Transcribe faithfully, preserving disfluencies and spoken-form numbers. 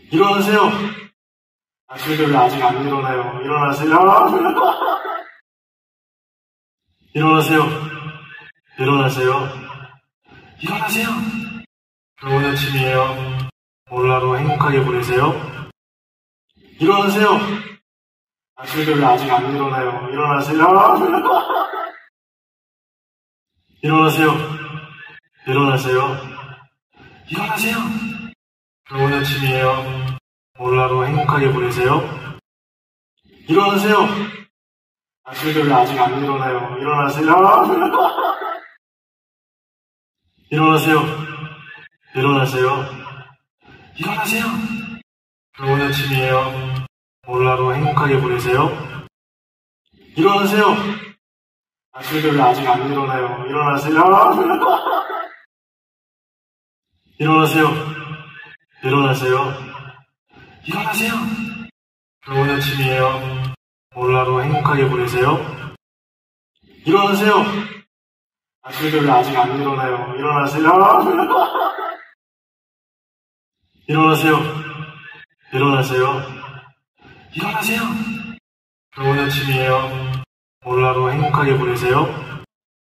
일어나세요. 아침들 왜 아직 안 일어나요? 일어나세요. 일어나세요. 일어나세요. 일어나세요. 좋은 아침이에요. 오늘 하루 행복하게 보내세요. 일어나세요. 아침들 왜 아직 안 일어나요? 일어나세요. 일어나세요. 일어나세요. 일어나세요. 좋은 아침이에요. 오늘 하루 행복하게 보내세요. 일어나세요. 아침들 왜 아직 안 일어나요? 일어나세요. 일어나세요. 일어나세요. 일어나세요. 좋은 아침이에요. 오늘 하루 행복하게 보내세요. 일어나세요. 아침들 왜 아직 안 일어나요? 일어나세요. 일어나세요. 일어나세요. 일어나세요. 좋은 아침이에요. 오늘 하루 행복하게 보내세요. 일어나세요. 아침들 왜 아직 안 일어나요? 일어나세요. 일어나세요. 일어나세요. 일어나세요. 좋은 아침이에요. 오늘 하루 행복하게 보내세요.